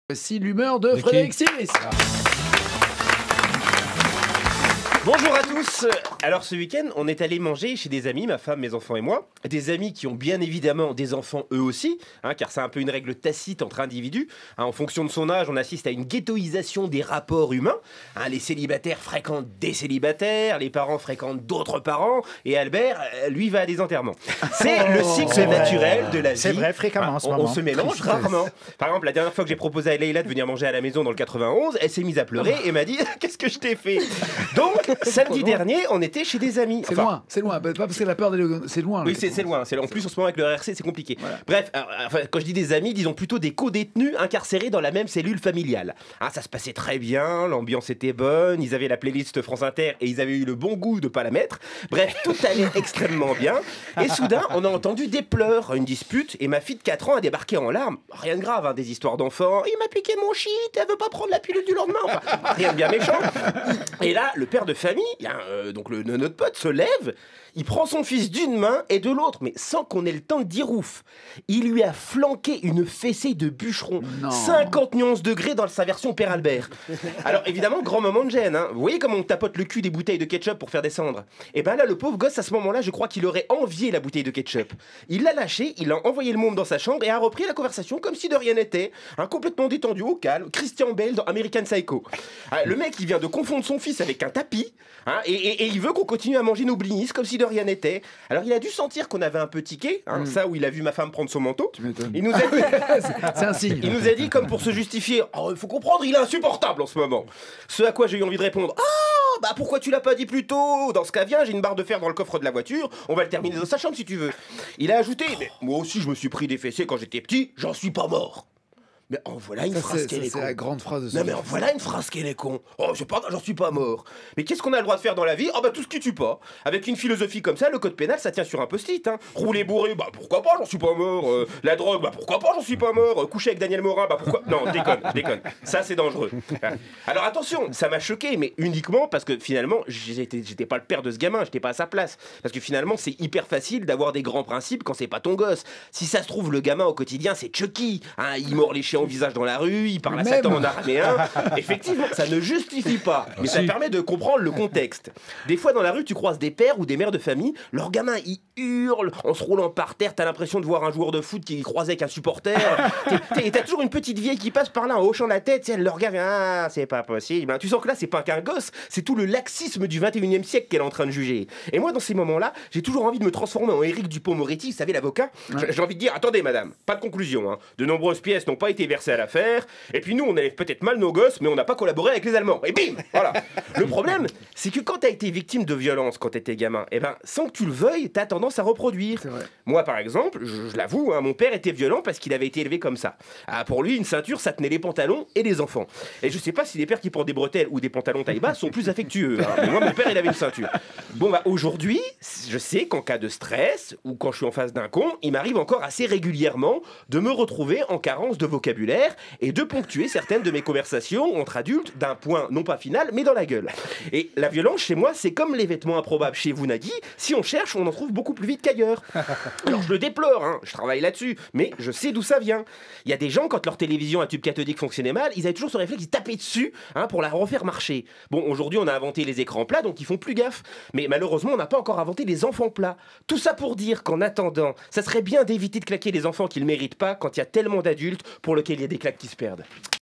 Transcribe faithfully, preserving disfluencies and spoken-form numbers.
Voici l'humeur de Okay. Frédéric Siris. Bonjour à tous. Alors ce week-end, on est allé manger chez des amis, ma femme, mes enfants et moi. Des amis qui ont bien évidemment des enfants eux aussi, hein, car c'est un peu une règle tacite entre individus. Hein, en fonction de son âge, on assiste à une ghettoisation des rapports humains. Hein, les célibataires fréquentent des célibataires, les parents fréquentent d'autres parents, et Albert, euh, lui, va à des enterrements. C'est le cycle naturel de la vie. C'est vrai, fréquemment en ce on, moment. on se mélange Tristesse. rarement. Par exemple, la dernière fois que j'ai proposé à Leïla de venir manger à la maison dans le quatre-vingt-onze, elle s'est mise à pleurer et m'a dit « Qu'est-ce que je t'ai fait ?» Donc, samedi dernier, on était chez des amis. C'est Enfin, loin, c'est loin. Pas parce qu'elle a peur d'aller. au- C'est loin. Oui, là. c'est c'est loin. C'est- En plus, en ce moment, avec le R R C, c'est compliqué. Voilà. Bref, alors, enfin, quand je dis des amis, disons plutôt des co-détenus incarcérés dans la même cellule familiale. Hein, ça se passait très bien, l'ambiance était bonne, ils avaient la playlist France Inter et ils avaient eu le bon goût de pas la mettre. Bref, tout allait extrêmement bien. Et soudain, on a entendu des pleurs, une dispute, et ma fille de quatre ans a débarqué en larmes. Rien de grave, hein, des histoires d'enfants. Il m'a piqué mon shit, elle veut pas prendre la pilule du lendemain. Enfin, rien de bien méchant. Et là, le père de famille, hein, euh, donc le, notre pote, se lève. Il prend son fils d'une main et de l'autre, mais sans qu'on ait le temps de dire ouf. Il lui a flanqué une fessée de bûcheron. Non. cinquante et onze degrés dans sa version Père Albert. Alors évidemment, grand moment de gêne. Hein. Vous voyez comment on tapote le cul des bouteilles de ketchup pour faire descendre? Et ben là, le pauvre gosse, à ce moment-là, je crois qu'il aurait envié la bouteille de ketchup. Il l'a lâché, il a envoyé le môme dans sa chambre et a repris la conversation comme si de rien n'était. Hein, complètement détendu, au calme. Christian Bale dans American Psycho. Ah, le mec, il vient de confondre son fils avec un tapis. Hein, et, et- et il veut qu'on continue à manger nos blinis comme si de rien n'était. Alors il a dû sentir qu'on avait un peu tiqué, hein, ça où il a vu ma femme prendre son manteau. Tu m'étonnes. Il nous a dit, C'est un signe. il nous a dit comme pour se justifier, oh, il faut comprendre, il est insupportable en ce moment. Ce à quoi j'ai eu envie de répondre, ah bah pourquoi tu l'as pas dit plus tôt? Dans ce cas, viens, j'ai une barre de fer dans le coffre de la voiture, on va le terminer dans sa chambre si tu veux. Il a ajouté, mais moi aussi je me suis pris des fessées quand j'étais petit, j'en suis pas mort. Mais en voilà une Ça, phrase c'est qu'elle ça, est c'est con. la grande phrase de ce Non mais en voilà une phrase qu'elle est con. Oh, je pas, j'en suis pas mort. Mais qu'est-ce qu'on a le droit de faire dans la vie? Oh bah tout ce qui tue pas. Avec une philosophie comme ça, le code pénal ça tient sur un post-it. Hein. Rouler bourré, bah pourquoi pas, j'en suis pas mort. Euh, la drogue, bah pourquoi pas, j'en suis pas mort. Euh, coucher avec Daniel Morin, bah pourquoi? Non, je déconne, je déconne. Ça c'est dangereux. Hein. Alors attention, ça m'a choqué, mais uniquement parce que finalement j'étais, j'étais pas le père de ce gamin, j'étais pas à sa place. Parce que finalement c'est hyper facile d'avoir des grands principes quand c'est pas ton gosse. Si ça se trouve le gamin au quotidien c'est Chucky. Hein, il mord les chiens au visage dans la rue, il parle à Même. Satan en araméen. Effectivement, ça ne justifie pas, mais ça permet de comprendre le contexte. Des fois, dans la rue, tu croises des pères ou des mères de famille, leurs gamins, ils hurlent en se roulant par terre, t'as l'impression de voir un joueur de foot qui croisait avec un supporter. T'es- t'es- T'as toujours une petite vieille qui passe par là en hochant la tête, tu sais, elle le regarde, ah, c'est pas possible. Hein, tu sens que là, c'est pas qu'un gosse, c'est tout le laxisme du vingt et unième siècle qu'elle est en train de juger. Et moi, dans ces moments-là, j'ai toujours envie de me transformer en Éric Dupond-Moretti, vous savez, l'avocat. J'ai- J'ai envie de dire, attendez, madame, pas de conclusion. Hein. De nombreuses pièces n'ont pas été versées à l'affaire. Et puis nous, on élève peut-être mal nos gosses, mais on n'a pas collaboré avec les Allemands. Et bim, voilà. Le problème, c'est que quand t'as été victime de violence quand t'étais gamin, eh ben, sans que tu le veuilles, t'as tendance à reproduire. C'est vrai. Moi, par exemple, je, je l'avoue, hein, mon père était violent parce qu'il avait été élevé comme ça. Ah, pour lui, une ceinture, ça tenait les pantalons et les enfants. Et je sais pas si les pères qui portent des bretelles ou des pantalons taille basse sont plus affectueux. Hein. Mais moi, mon père, il avait une ceinture. Bon, bah aujourd'hui, je sais qu'en cas de stress ou quand je suis en face d'un con, il m'arrive encore assez régulièrement de me retrouver en carence de vocabulaire et de ponctuer certaines de mes conversations entre adultes d'un point non pas final, mais dans la gueule. Et la violence chez moi, c'est comme les vêtements improbables chez vous, Nagui. Si on cherche, on en trouve beaucoup plus vite qu'ailleurs. Alors je le déplore, hein, je travaille là-dessus, mais je sais d'où ça vient. Il y a des gens, quand leur télévision à tube cathodique fonctionnait mal, ils avaient toujours ce réflexe, ils tapaient dessus hein, pour la refaire marcher. Bon, aujourd'hui, on a inventé les écrans plats, donc ils font plus gaffe. Mais malheureusement, on n'a pas encore inventé les enfants plats. Tout ça pour dire qu'en attendant, ça serait bien d'éviter de claquer les enfants qui ne le méritent pas quand il y a tellement d'adultes pour lesquels il y a des claques qui se perdent.